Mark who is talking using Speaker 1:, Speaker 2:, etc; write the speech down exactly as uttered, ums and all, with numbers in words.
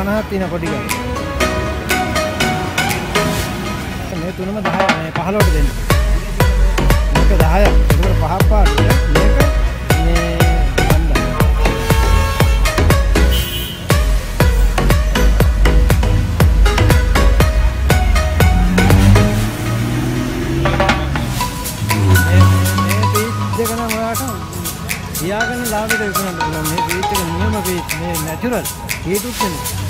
Speaker 1: පනහක් තියෙන පොඩි ගල්. මේ තුනම දහය මේ පහළොවට දෙන්න. මේක දහයක්. ඒක පහක් පාට. මේක මේ පන්දා. මේ පීච් දෙක නම් ඔයාට තියාගෙන ලාභයට විකුණන්න පුළුවන්. මේ පීච් එක නියම පීච්. මේ නැචරල්. හීටුත් නෙමෙයි.